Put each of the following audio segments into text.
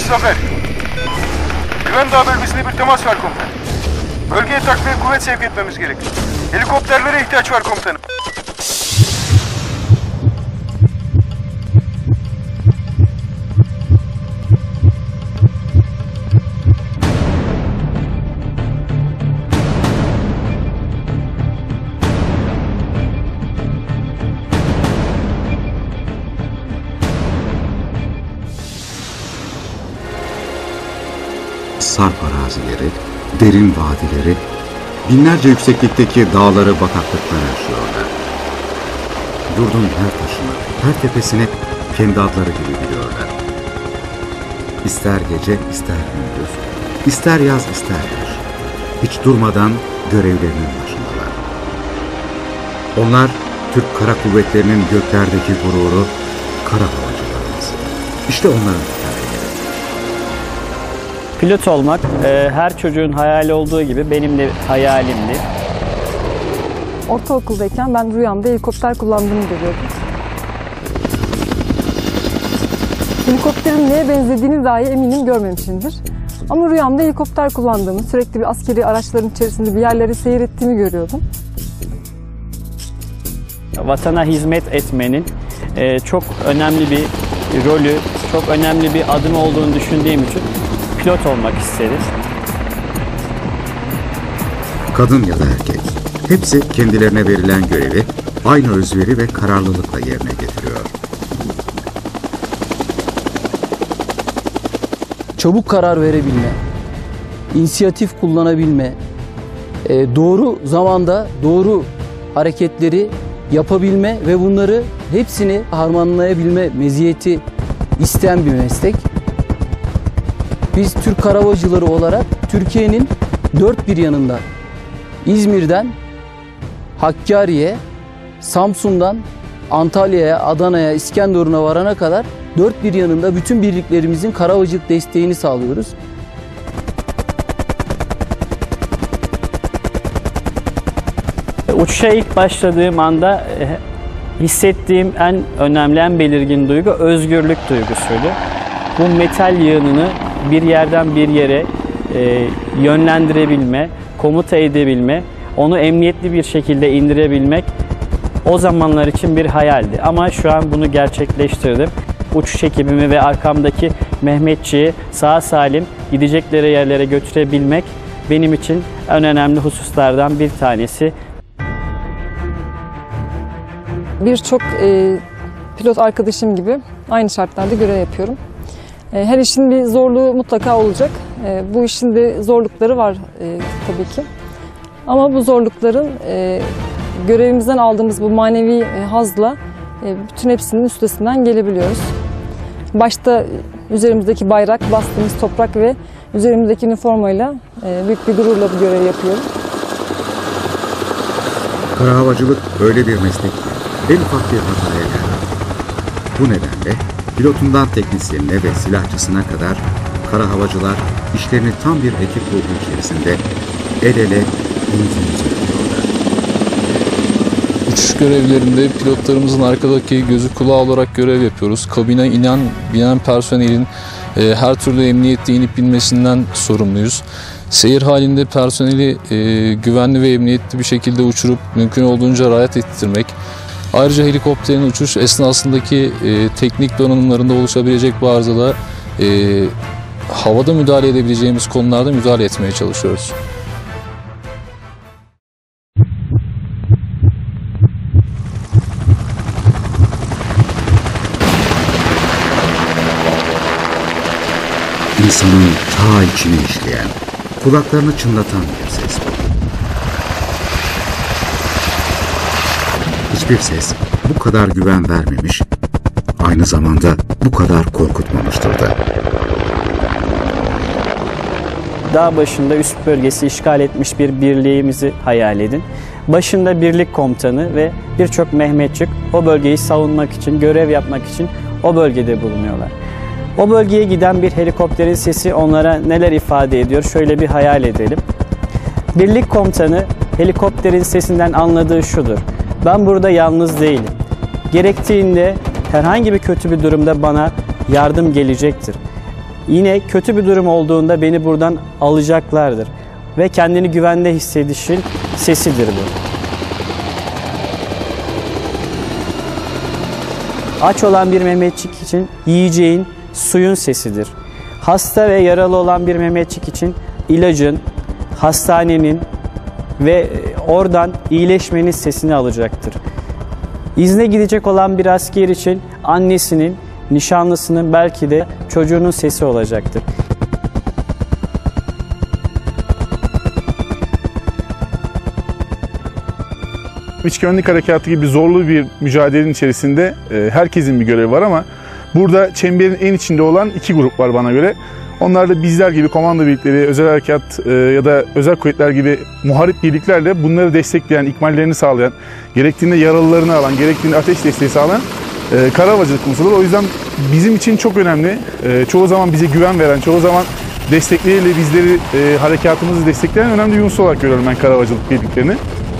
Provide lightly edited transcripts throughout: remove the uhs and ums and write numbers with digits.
Zafer. Güven Dağı bölgesinde bir temas var komutanım. Bölgeye takviye kuvvet sevk etmemiz gerekiyor. Helikopterlere ihtiyaç var komutanım. Sarp arazileri, derin vadileri, binlerce yükseklikteki dağları bataklıklar aşıyorlar. Yurdun her taşını, her tepesini kendi adları gibi biliyorlar. İster gece, ister gündüz, ister yaz, ister kış, hiç durmadan görevlerinin başındalar. Onlar, Türk Kara Kuvvetleri'nin göklerdeki gururu, kara havacılarımız. İşte onların hikayeleri. Pilot olmak her çocuğun hayali olduğu gibi benim de hayalimdi. Ortaokuldayken ben rüyamda helikopter kullandığımı görüyordum. Helikopterin neye benzediğini dahi eminim görmemişimdir. Ama rüyamda helikopter kullandığımı, sürekli bir askeri araçların içerisinde bir yerleri seyrettiğimi görüyordum. Vatana hizmet etmenin çok önemli bir rolü, çok önemli bir adım olduğunu düşündüğüm için pilot olmak isteriz. Kadın ya da erkek, hepsi kendilerine verilen görevi aynı özveri ve kararlılıkla yerine getiriyor. Çabuk karar verebilme, inisiyatif kullanabilme, doğru zamanda doğru hareketleri yapabilme ve bunları hepsini harmanlayabilme meziyeti isteyen bir meslek. Biz Türk Karavacıları olarak Türkiye'nin dört bir yanında, İzmir'den Hakkari'ye, Samsun'dan Antalya'ya, Adana'ya, İskenderun'a varana kadar dört bir yanında bütün birliklerimizin karavacılık desteğini sağlıyoruz. Uçuşa ilk başladığım anda hissettiğim en önemli, en belirgin duygu özgürlük duygusuydu. Bu metal yığınını bir yerden bir yere yönlendirebilme, komuta edebilme, onu emniyetli bir şekilde indirebilmek o zamanlar için bir hayaldi. Ama şu an bunu gerçekleştirdim. Uçuş ekibimi ve arkamdaki Mehmetçiği sağ salim gidecekleri yerlere götürebilmek benim için en önemli hususlardan bir tanesi. Birçok pilot arkadaşım gibi aynı şartlarda görev yapıyorum. Her işin bir zorluğu mutlaka olacak. Bu işin de zorlukları var tabii ki. Ama bu zorlukların görevimizden aldığımız bu manevi hazla bütün hepsinin üstesinden gelebiliyoruz. Başta üzerimizdeki bayrak, bastığımız toprak ve üzerimizdeki üniformayla büyük bir gururla bu görevi yapıyorum. Karahavacılık öyle bir meslek ki en ufak bir hataya yarar. Bu nedenle pilotundan teknisyenine ve silahçısına kadar karahavacılar işlerini tam bir ekip ruhu içerisinde el ele omuz omuza yapıyorlar. Uçuş görevlerinde pilotlarımızın arkadaki gözü kulağı olarak görev yapıyoruz. Kabine binen personelin her türlü emniyette inip binmesinden sorumluyuz. Seyir halinde personeli güvenli ve emniyetli bir şekilde uçurup mümkün olduğunca rahat ettirmek. Ayrıca helikopterin uçuş esnasındaki teknik donanımlarında oluşabilecek bir arızada havada müdahale edebileceğimiz konularda müdahale etmeye çalışıyoruz. İnsanın ta içine işleyen, kulaklarını çınlatan bir ses bu. Hiçbir ses bu kadar güven vermemiş, aynı zamanda bu kadar korkutmamıştır da. Dağ başında üst bölgesi işgal etmiş bir birliğimizi hayal edin. Başında birlik komutanı ve birçok Mehmetçik o bölgeyi savunmak için, görev yapmak için o bölgede bulunuyorlar. O bölgeye giden bir helikopterin sesi onlara neler ifade ediyor? Şöyle bir hayal edelim. Birlik komutanı helikopterin sesinden anladığı şudur: ben burada yalnız değilim. Gerektiğinde herhangi bir kötü bir durumda bana yardım gelecektir. Yine kötü bir durum olduğunda beni buradan alacaklardır. Ve kendini güvende hissedişin sesidir bu. Aç olan bir Mehmetçik için yiyeceğin, suyun sesidir. Hasta ve yaralı olan bir Mehmetçik için ilacın, hastanenin ve oradan iyileşmenin sesini alacaktır. İzne gidecek olan bir asker için annesinin, nişanlısının, belki de çocuğunun sesi olacaktır. İç güvenlik harekatı gibi zorlu bir mücadelenin içerisinde herkesin bir görevi var ama burada çemberin en içinde olan iki grup var bana göre. Onlar da bizler gibi komando birlikleri, özel harekat ya da özel kuvvetler gibi muharip birliklerle bunları destekleyen, ikmallerini sağlayan, gerektiğinde yaralılarını alan, gerektiğinde ateş desteği sağlayan kara havacılık unsurları. O yüzden bizim için çok önemli. Çoğu zaman bize güven veren, çoğu zaman destekleriyle bizleri, harekatımızı destekleyen önemli bir unsur olarak görüyorum ben kara havacılık birliklerini.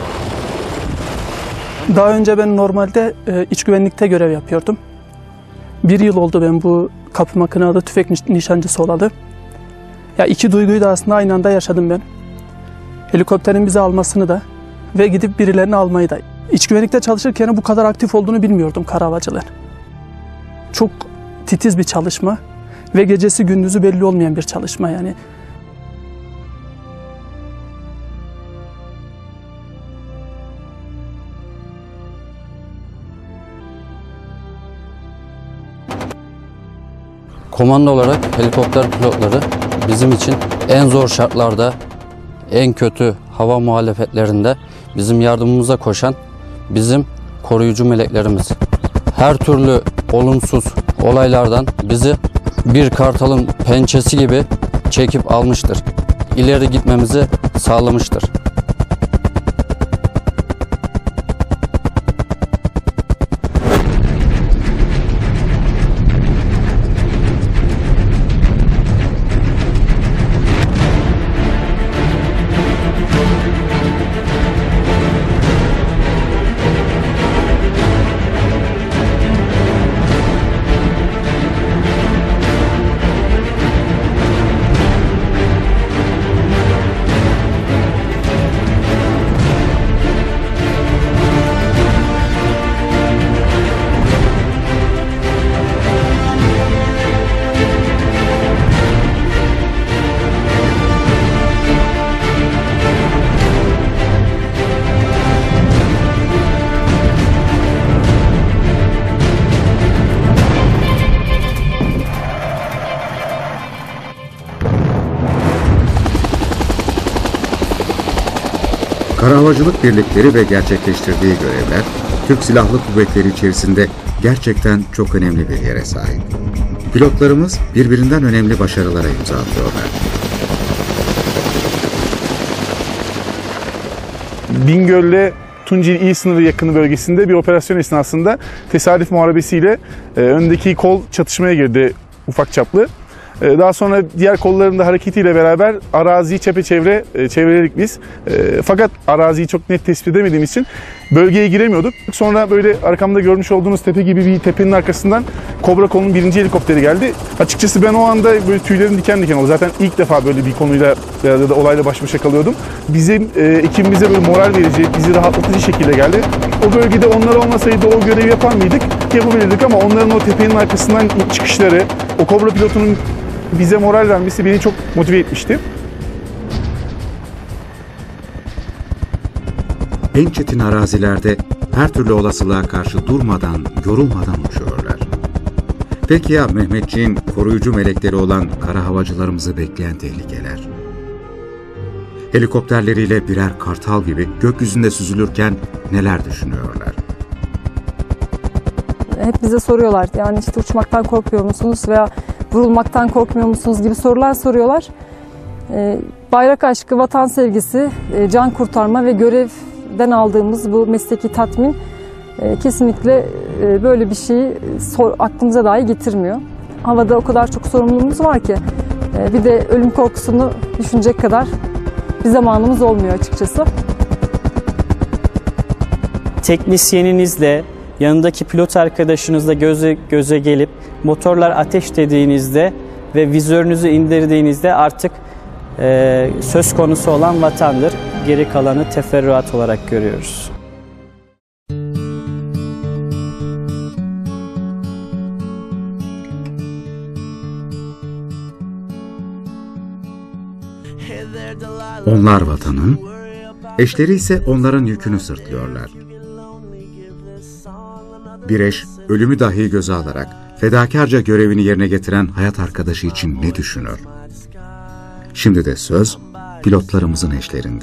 Daha önce ben normalde iç güvenlikte görev yapıyordum. 1 yıl oldu ben bu kapı makinalı tüfek nişancısı olalı. Ya iki duyguyu da aslında aynı anda yaşadım ben. Helikopterin bizi almasını da ve gidip birilerini almayı da. İç güvenlikte çalışırken bu kadar aktif olduğunu bilmiyordum kara havacılar. Çok titiz bir çalışma ve gecesi gündüzü belli olmayan bir çalışma yani. Komando olarak helikopter pilotları bizim için en zor şartlarda, en kötü hava muhalefetlerinde bizim yardımımıza koşan bizim koruyucu meleklerimiz. Her türlü olumsuz olaylardan bizi bir kartalın pençesi gibi çekip almıştır. İleri gitmemizi sağlamıştır. Kara Havacılık Birlikleri ve gerçekleştirdiği görevler, Türk Silahlı Kuvvetleri içerisinde gerçekten çok önemli bir yere sahip. Pilotlarımız birbirinden önemli başarılara imza atıyorlar. Bingöl'le Tunceli İl sınırı yakını bölgesinde bir operasyon esnasında tesadüf muharebesiyle öndeki kol çatışmaya girdi ufak çaplı. Daha sonra diğer kolların da hareketiyle beraber araziyi çepeçevre çevreledik biz. Fakat araziyi çok net tespit edemediğimiz için bölgeye giremiyorduk. Sonra böyle arkamda görmüş olduğunuz tepe gibi bir tepenin arkasından Kobra Kol'un 1. helikopteri geldi. Açıkçası ben o anda böyle tüylerim diken diken oldu. Zaten ilk defa böyle bir konuyla ya da olayla baş başa kalıyordum. Bizim ekibimize böyle moral verici, bizi rahatlatıcı şekilde geldi. O bölgede onlar olmasaydı o görevi yapar mıydık? Yapabilirdik ama onların o tepenin arkasından çıkışları, o Kobra pilotunun bize moral vermesi beni çok motive etmişti. En çetin arazilerde her türlü olasılığa karşı durmadan, yorulmadan uçuyorlar. Peki ya Mehmetçiğin koruyucu melekleri olan kara havacılarımızı bekleyen tehlikeler? Helikopterleriyle birer kartal gibi gökyüzünde süzülürken neler düşünüyorlar? Hep bize soruyorlar, yani işte uçmaktan korkmuyor musunuz veya vurulmaktan korkmuyor musunuz gibi sorular soruyorlar. Bayrak aşkı, vatan sevgisi, can kurtarma ve görevden aldığımız bu mesleki tatmin kesinlikle böyle bir şeyi aklımıza dahi getirmiyor. Havada o kadar çok sorumluluğumuz var ki bir de ölüm korkusunu düşünecek kadar bir zamanımız olmuyor açıkçası. Teknisyeninizle, yanındaki pilot arkadaşınızla göze göze gelip motorlar ateş dediğinizde ve vizörünüzü indirdiğinizde artık söz konusu olan vatandır. Geri kalanı teferruat olarak görüyoruz. Onlar vatanın, eşleri ise onların yükünü sırtlıyorlar. Bir eş, ölümü dahi göze alarak fedakarca görevini yerine getiren hayat arkadaşı için ne düşünür? Şimdi de söz pilotlarımızın eşlerinde.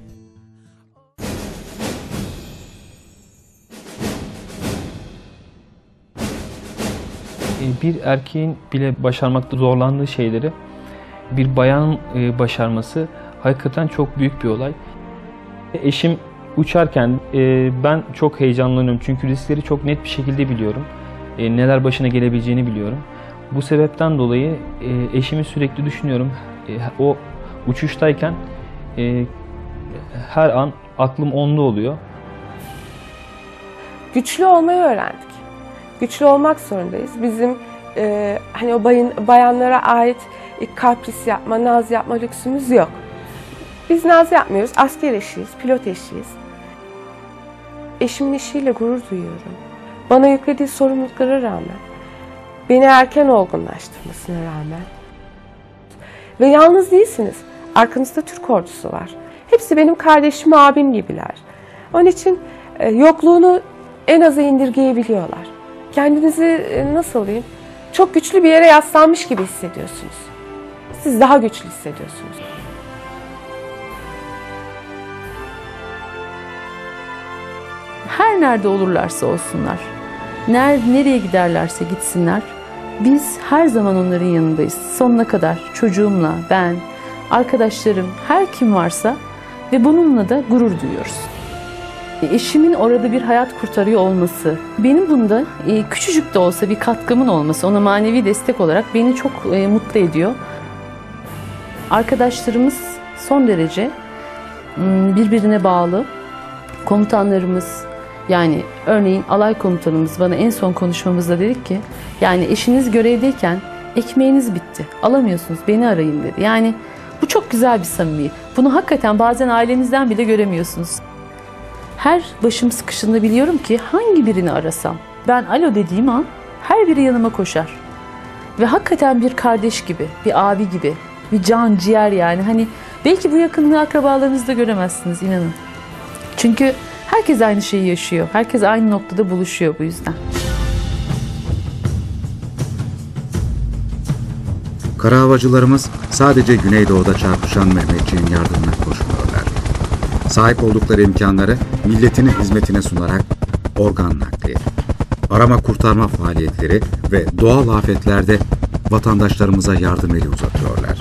Bir erkeğin bile başarmakta zorlandığı şeyleri bir bayanın başarması hakikaten çok büyük bir olay. Eşim uçarken ben çok heyecanlanıyorum çünkü riskleri çok net bir şekilde biliyorum. Neler başına gelebileceğini biliyorum. Bu sebepten dolayı eşimi sürekli düşünüyorum. O uçuştayken her an aklım onda oluyor. Güçlü olmayı öğrendik. Güçlü olmak zorundayız. Bizim hani o bayanlara ait kapris yapma, naz yapma lüksümüz yok. Biz naz yapmıyoruz. Asker eşiyiz, pilot eşiyiz. Eşimin işiyle gurur duyuyorum. Bana yüklediği sorumluluklara rağmen, beni erken olgunlaştırmasına rağmen. Ve yalnız değilsiniz. Arkanızda Türk ordusu var. Hepsi benim kardeşim, abim gibiler. Onun için yokluğunu en aza indirgeyebiliyorlar. Kendinizi nasıl diyeyim, çok güçlü bir yere yaslanmış gibi hissediyorsunuz. Siz daha güçlü hissediyorsunuz. Her nerede olurlarsa olsunlar, nereye giderlerse gitsinler, biz her zaman onların yanındayız. Sonuna kadar çocuğumla, ben, arkadaşlarım, her kim varsa ve bununla da gurur duyuyoruz. Eşimin orada bir hayat kurtarıyor olması, benim bunda küçücük de olsa bir katkımın olması, ona manevi destek olarak beni çok mutlu ediyor. Arkadaşlarımız son derece birbirine bağlı. Komutanlarımız, yani örneğin alay komutanımız bana en son konuşmamızda dedik ki, yani eşiniz görevdeyken ekmeğiniz bitti, alamıyorsunuz, beni arayın dedi. Yani bu çok güzel bir samimiyet. Bunu hakikaten bazen ailenizden bile göremiyorsunuz. Her başım sıkışında biliyorum ki hangi birini arasam, ben alo dediğim an her biri yanıma koşar. Ve hakikaten bir kardeş gibi, bir abi gibi, bir can ciğer yani. Hani belki bu yakınlığı akrabalarınızda göremezsiniz, inanın. Çünkü herkes aynı şeyi yaşıyor. Herkes aynı noktada buluşuyor bu yüzden. Kara havacılarımız sadece Güneydoğu'da çarpışan Mehmetçiğin yardımına koşmuyorlar. Sahip oldukları imkanları milletine hizmetine sunarak organ nakli, arama kurtarma faaliyetleri ve doğal afetlerde vatandaşlarımıza yardım eli uzatıyorlar.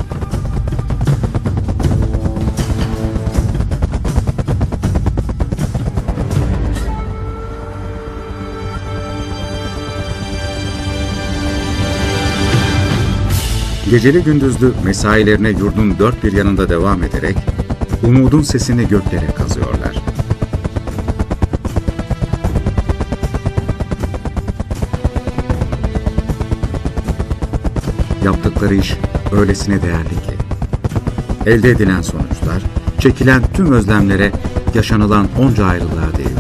Geceli gündüzlü mesailerine yurdun dört bir yanında devam ederek umudun sesini göklere kazıyorlar. Yaptıkları iş öylesine değerli ki, elde edilen sonuçlar, çekilen tüm özlemlere, yaşanılan onca ayrılığa değiyor.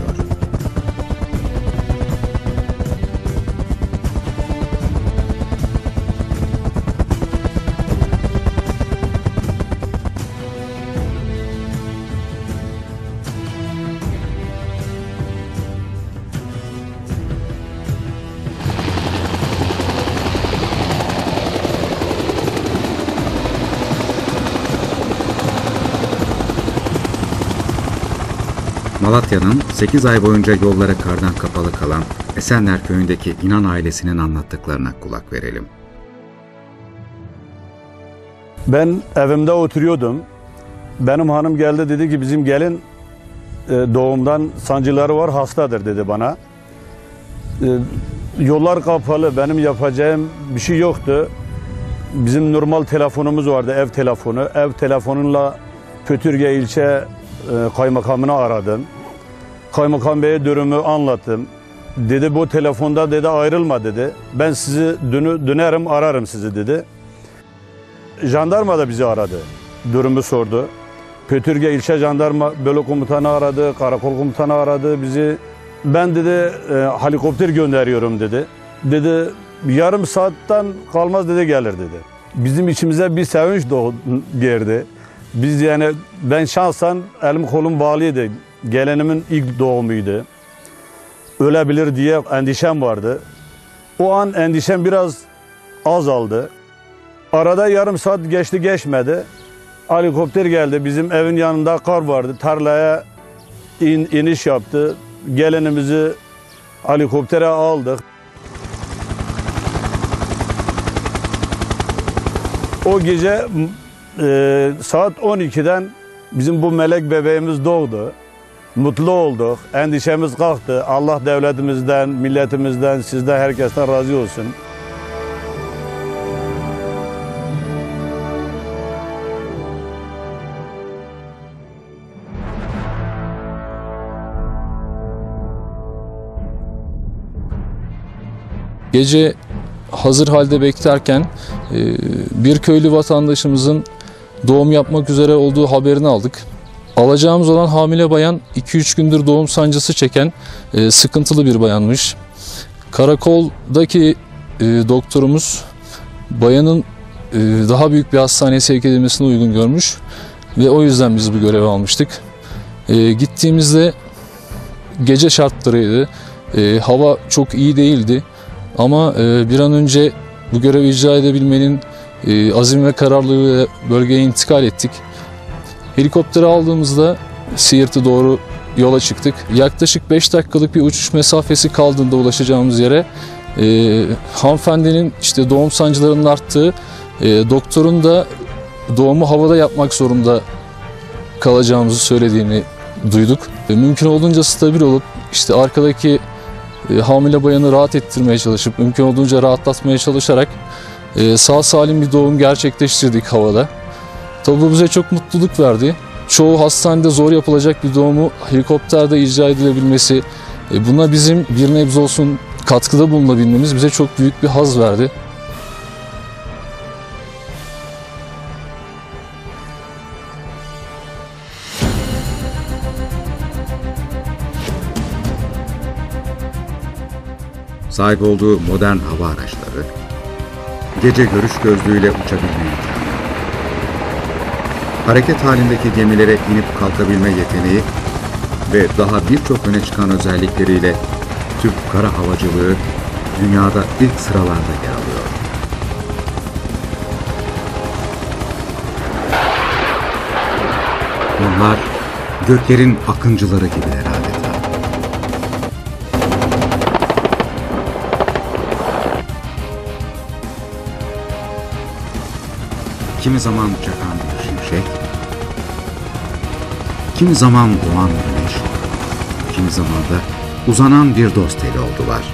Malatya'nın 8 ay boyunca yolları kardan kapalı kalan Esenler Köyü'ndeki İnan ailesinin anlattıklarına kulak verelim. Ben evimde oturuyordum. Benim hanım geldi, dedi ki bizim gelin doğumdan sancıları var, hastadır dedi bana. Yollar kapalı, benim yapacağım bir şey yoktu. Bizim normal telefonumuz vardı, ev telefonu. Ev telefonuyla Pötürge ilçe kaymakamını aradım. Kaymakam Bey'e durumu anlattım. Dedi bu telefonda dedi ayrılma dedi. Ben sizi dönerim ararım sizi dedi. jandarma da bizi aradı. Durumu sordu. Pötürge ilçe jandarma bölük komutanı aradı, karakol komutanı aradı bizi. Ben dedi helikopter gönderiyorum dedi. Dedi yarım saatten kalmaz dedi gelir dedi. Bizim içimize bir sevinç girdi. Biz yani ben şahsen elim kolum bağlıydı. Gelenimin ilk doğumuydu. Ölebilir diye endişem vardı. O an endişem biraz azaldı. Arada yarım saat geçti geçmedi. Helikopter geldi. Bizim evin yanında kar vardı. Tarlaya iniş yaptı. Gelenimizi helikoptere aldık. O gece saat 12'den bizim bu melek bebeğimiz doğdu. Mutlu olduk. Endişemiz kalktı. Allah devletimizden, milletimizden, sizden, herkesten razı olsun. Gece hazır halde beklerken bir köylü vatandaşımızın doğum yapmak üzere olduğu haberini aldık. Alacağımız olan hamile bayan 2-3 gündür doğum sancısı çeken sıkıntılı bir bayanmış. Karakoldaki doktorumuz bayanın daha büyük bir hastaneye sevk edilmesine uygun görmüş ve o yüzden biz bu görevi almıştık. Gittiğimizde gece şartlarıydı. Hava çok iyi değildi. Ama bir an önce bu görevi icra edebilmenin azim ve kararlılığıyla bölgeye intikal ettik. Helikopteri aldığımızda Siirt'e doğru yola çıktık. Yaklaşık 5 dakikalık bir uçuş mesafesi kaldığında ulaşacağımız yere hanımefendinin işte doğum sancılarının arttığı, doktorun da doğumu havada yapmak zorunda kalacağımızı söylediğini duyduk. Mümkün olduğunca stabil olup işte arkadaki hamile bayanı rahat ettirmeye çalışıp mümkün olduğunca rahatlatmaya çalışarak sağ salim bir doğum gerçekleştirdik havada. Tabii bu bize çok mutluluk verdi. Çoğu hastanede zor yapılacak bir doğumu helikopterde icra edilebilmesi, buna bizim bir nebze olsun katkıda bulunabilmemiz bize çok büyük bir haz verdi. Sahip olduğu modern hava araçları, gece görüş gözlüğüyle uçabilme imkanı, hareket halindeki gemilere inip kalkabilme yeteneği ve daha birçok öne çıkan özellikleriyle Türk kara havacılığı dünyada ilk sıralarda yer alıyor. Onlar göklerin akıncıları gibiler adeta. Kimi zaman çakan bir şimşek, kimi zaman doğan güneş, kimi zaman da uzanan bir dost eli oldular.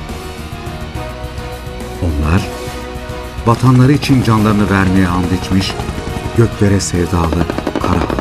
Onlar, vatanları için canlarını vermeye and içmiş, göklere sevdalı kara